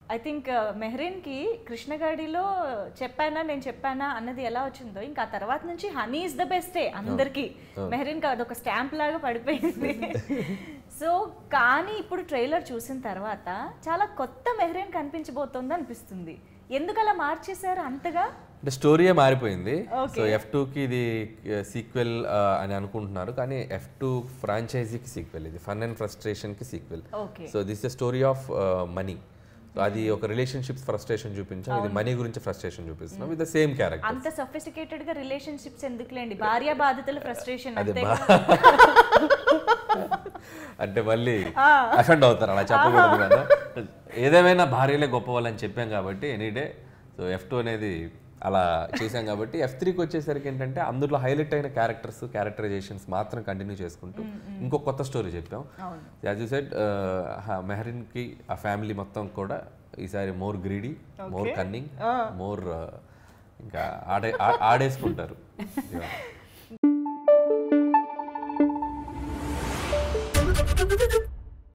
I think Mehreen కి కృష్ణగాడిలో నేను చెప్పానా అన్నది ఎలా వచ్చిందో ఇంకా ఆ తర్వాత నుంచి హనీ ఇస్ ద బెస్టే అందరికి. మెహ్రీన్ కి అదొక స్టాంప్ లాగా పడిపోయింది. సో కానీ ఇప్పుడు ట్రైలర్ చూసిన తర్వాత చాలా కొత్త మెహ్రీన్ కనిపించబోతోంది అనిపిస్తుంది. ఎందుకు అలా మార్చేశారు అంతగా? అంటే స్టోరీయే మారిపోయింది. సో F2కి ఇది సీక్వెల్ అని అనుకుంటున్నారు, కానీ F2 ఫ్రాంచైజీకి సీక్వెల్, ఇది ఫన్ అండ్ ఫ్రస్ట్రేషన్కి sequel. So this the story of money. అది ఒక రిలేషన్షిప్స్ ఫ్రస్ట్రేషన్ చూపించాం, ఇది మనీ గురించి ఫ్రస్ట్రేషన్ చూపిస్తున్నాం విత్ ద సేమ్ క్యారెక్టర్. అంత సొఫిస్టికేటెడ్ గా రిలేషన్షిప్స్ ఎందుకులేండి, భార్య బాధితుల ఫ్రస్ట్రేషన్ అంటే మళ్ళీ అఫెండ్ అవుతారు, అలా చెప్పకూడదు కదా. ఏదేమైనా భార్యలే గొప్ప వాళ్ళని చెప్పాం కాబట్టి ఎనీడే. సో F2 అనేది అలా చేసాం కాబట్టి F3కి వచ్చేసరికి ఏంటంటే అందులో హైలైట్ అయిన క్యారెక్టరైజేషన్స్ మాత్రం కంటిన్యూ చేసుకుంటూ ఇంకో కొత్త స్టోరీ చెప్పాం. యాజ్ యూ సెడ్, మెహ్రీన్కి ఆ ఫ్యామిలీ మొత్తం కూడా ఈసారి more greedy, more cunning, more ఇంకా ఆడేసుకుంటారు.